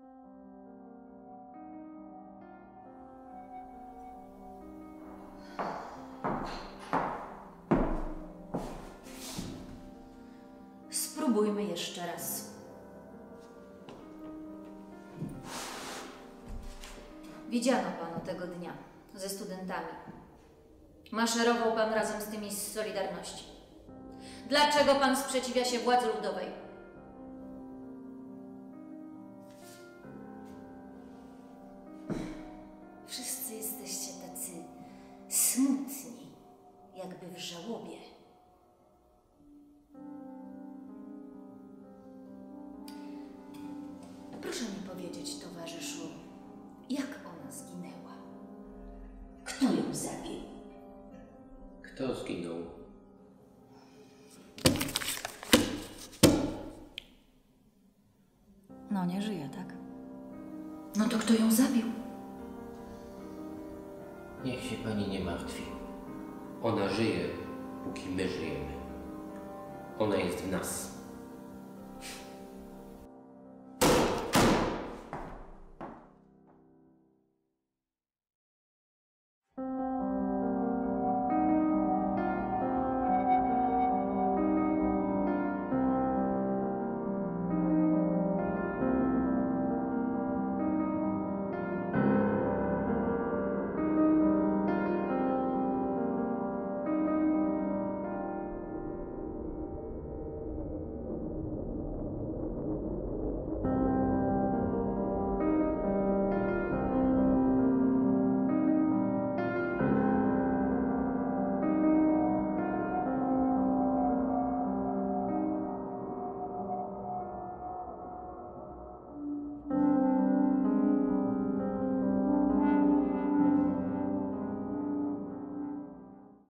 Spróbujmy jeszcze raz. Widziano Pana tego dnia ze studentami. Maszerował Pan razem z tymi z Solidarności. Dlaczego Pan sprzeciwia się władzy ludowej? Wszyscy jesteście tacy smutni, jakby w żałobie. Proszę mi powiedzieć, towarzyszu, jak ona zginęła? Kto ją zabił? Kto zginął? No, nie żyje, tak? No to kto ją zabił? Niech się pani nie martwi. Ona żyje, póki my żyjemy. Ona jest w nas.